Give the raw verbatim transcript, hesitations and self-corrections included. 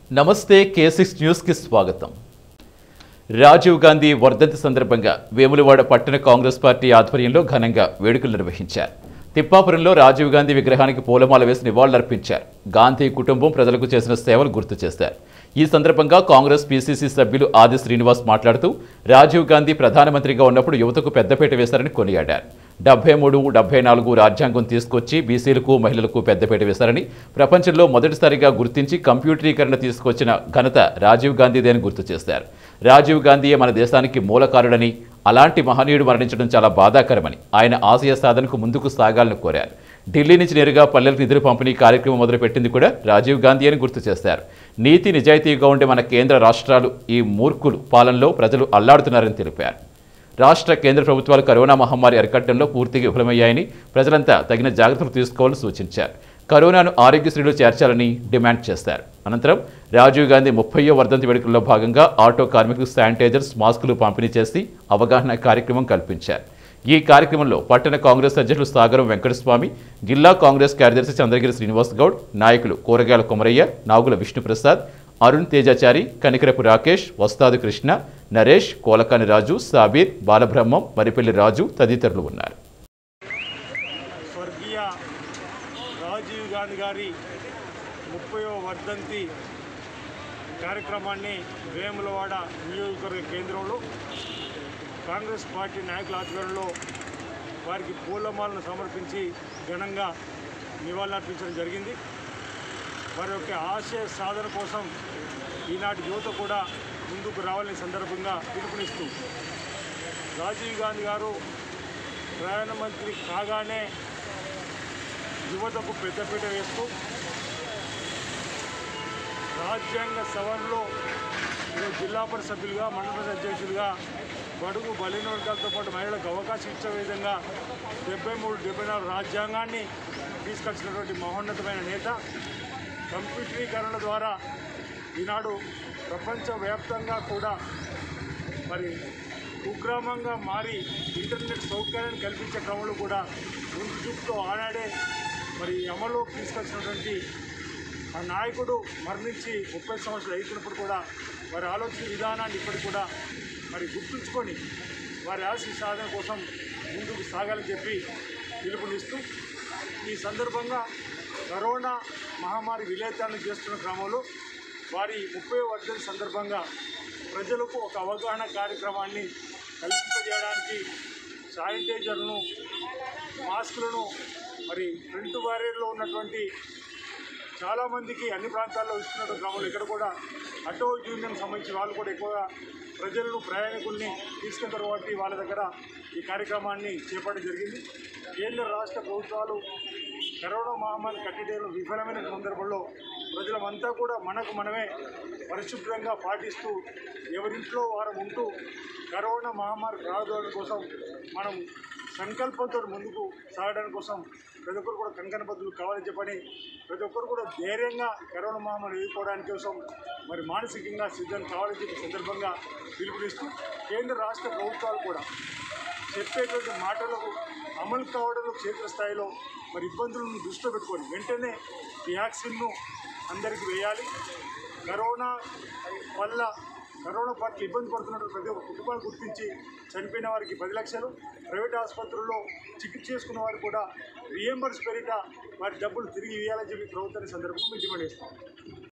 నమస్తే కే six news కి స్వాగతం. రాజీవ్ గాంధీ వర్ధంతి సందర్భంగా వేములవాడ పట్టణ కాంగ్రెస్ పార్టీ ఆధ్వర్యంలో ఘనంగా వేడుకలు నిర్వహించారు. తిప్పాపురంలో రాజీవ్ గాంధీ విగ్రహానికి పూలమాల వేసి నివాళులర్పించారు. గాంధీ కుటుంబం ప్రజలకు చేసిన సేవలు గుర్తు చేశారు. ఈ సందర్భంగా కాంగ్రెస్ పీసీసీ సభ్యులు ఆది శ్రీనివాస్ మాట్లాడుతూ రాజీవ్ గాంధీ ప్రధానమంత్రిగా ఉన్నప్పుడు యువతకు పెద్దపీట వేశారని కొనియాడారు. డెబ్బై మూడు డెబ్బై నాలుగు రాజ్యాంగం తీసుకొచ్చి బీసీలకు మహిళలకు పెద్దపీట వేశారని, ప్రపంచంలో మొదటిసారిగా గుర్తించి కంప్యూటరీకరణ తీసుకొచ్చిన ఘనత రాజీవ్ గాంధీదే అని గుర్తు చేశారు. రాజీవ్ గాంధీయే మన దేశానికి మూలకారుడని, అలాంటి మహనీయుడు మరణించడం చాలా బాధాకరమని, ఆయన ఆశయ సాధనకు ముందుకు సాగాలని కోరారు. ఢిల్లీ నుంచి నేరుగా పల్లెలకు నిధులు పంపిణీ కార్యక్రమం మొదలుపెట్టింది కూడా రాజీవ్ గాంధీ అని గుర్తు చేశారు. నీతి నిజాయితీగా ఉండే మన కేంద్ర రాష్ట్రాలు ఈ మూర్ఖులు పాలనలో ప్రజలు అల్లాడుతున్నారని తెలిపారు. రాష్ట్ర కేంద్ర ప్రభుత్వాలు కరోనా మహమ్మారి అరికట్టడంలో పూర్తిగా విఫలమయ్యాయని, ప్రజలంతా తగిన జాగ్రత్తలు తీసుకోవాలని సూచించారు. కరోనాను ఆరోగ్యశ్రీలో చేర్చాలని డిమాండ్ చేశారు. అనంతరం రాజీవ్ గాంధీ ముప్పయ్యో వర్ధంతి వేడుకల్లో భాగంగా ఆటో కార్మికులకు శానిటైజర్స్, మాస్కులు పంపిణీ చేసి అవగాహన కార్యక్రమం కల్పించారు. ఈ కార్యక్రమంలో పట్టణ కాంగ్రెస్ అధ్యక్షులు సాగరం వెంకటస్వామి, జిల్లా కాంగ్రెస్ కార్యదర్శి చంద్రగిరి శ్రీనివాస్ గౌడ్, నాయకులు కూరగాయల కొమరయ్య, నాగుల విష్ణుప్రసాద్, అరుణ్ తేజాచారి, కనికరపు రాకేష్, వస్తాదు కృష్ణ, నరేష్, కోలకాని రాజు, సాబీర్, బాలబ్రహ్మం, మరిపల్లి రాజు తదితరులు ఉన్నారు. స్వర్గీయ రాజీవ్ గాంధీ గారి ముప్పైవ వర్ధంతి కార్యక్రమాన్ని వేములవాడ నియోజకవర్గ కేంద్రంలో కాంగ్రెస్ పార్టీ నాయకుల ఆధ్వర్యంలో వారికి పూలమాలను సమర్పించి ఘనంగా నివాళులర్పించడం జరిగింది. వారి యొక్క ఆశయ సాధన కోసం ఈనాటి యువత కూడా ముందుకు రావాలని సందర్భంగా పిలుపునిస్తూ, రాజీవ్ గాంధీ గారు ప్రధానమంత్రి కాగానే యువతకు పెద్దపీట వేస్తూ రాజ్యాంగ సవరణలో జిల్లా పరిషత్ సభ్యులుగా, మండల పరిషత్ అధ్యక్షులుగా బడుగు బలహీన వర్గాలతో పాటు మహిళలకు అవకాశం ఇచ్చే విధంగా డెబ్బై మూడు డెబ్బై నాలుగు రాజ్యాంగాన్ని తీసుకొచ్చినటువంటి మహోన్నతమైన నేత. కంప్యూటరీకరణ ద్వారా ఈనాడు ప్రపంచవ్యాప్తంగా కూడా మరి కుగ్రామంగా మారి ఇంటర్నెట్ సౌకర్యాన్ని కల్పించే క్రమంలో కూడా ముందు చూపుతో ఆనాడే మరి అమలు తీసుకొచ్చినటువంటి ఆ నాయకుడు మరణించి ముప్పై సంవత్సరాలు అయినప్పుడు కూడా వారి ఆలోచన విధానాన్ని ఇప్పటికి కూడా మరి గుర్తుంచుకొని వారి ఆశయ సాధన కోసం ముందుకు సాగాలని చెప్పి పిలుపునిస్తూ, ఈ సందర్భంగా కరోనా మహమ్మారి విలేతాన్ని చేస్తున్న క్రమంలో వారి ముప్పై వర్ధంతి సందర్భంగా ప్రజలకు ఒక అవగాహన కార్యక్రమాన్ని కల్పింపజేయడానికి శానిటైజర్లను, మాస్కులను మరి ఫ్రంట్ బ్యారియర్లో ఉన్నటువంటి చాలామందికి అన్ని ప్రాంతాల్లో ఇస్తున్న క్రమంలో ఇక్కడ కూడా ఆటో యూనియన్ సంబంధించిన వాళ్ళు కూడా ఎక్కువగా ప్రజలను, ప్రయాణికుల్ని తీసుకెళ్తారు కాబట్టి వాళ్ళ దగ్గర ఈ కార్యక్రమాన్ని చేపట్టడం జరిగింది. కేంద్ర రాష్ట్ర ప్రభుత్వాలు కరోనా మహమ్మారి కట్టడిలో విఫలమైన సందర్భంలో ప్రజలమంతా కూడా మనకు మనమే పరిశుభ్రంగా పాటిస్తూ ఎవరింట్లో వారం ఉంటూ కరోనా మహమ్మారి రావడం కోసం మనం సంకల్పంతో ముందుకు సాగడానికి కోసం ప్రతి ఒక్కరు కూడా కంకణబద్ధులు కావాలని చెప్పని ప్రతి ఒక్కరు కూడా ధైర్యంగా కరోనా మహమ్మారి ఎదుర్కోవడానికి కోసం మరి మానసికంగా సిద్ధం కావాలని చెప్పి సందర్భంగా పిలుపునిస్తూ, కేంద్ర రాష్ట్ర ప్రభుత్వాలు కూడా చెప్పేటువంటి మాటలకు అమలు కావడంలో క్షేత్రస్థాయిలో మరి ఇబ్బందులను దృష్టిలో పెట్టుకొని వెంటనే ఈ వ్యాక్సిన్ను అందరికీ వేయాలి. కరోనా వల్ల కరోనా పట్ల ఇబ్బంది పడుతున్నట్టు ప్రతి ఒక్క కుటుంబాన్ని గుర్తించి చనిపోయిన వారికి పది లక్షలు, ప్రైవేట్ ఆసుపత్రుల్లో చికిత్స చేసుకున్న వారు కూడా రీఎంబర్స్ పేరిట వారి డబ్బులు తిరిగి ఇవ్వాలని చెప్పి ప్రభుత్వాన్ని సందర్భంగా డిమాండ్ చేస్తాం.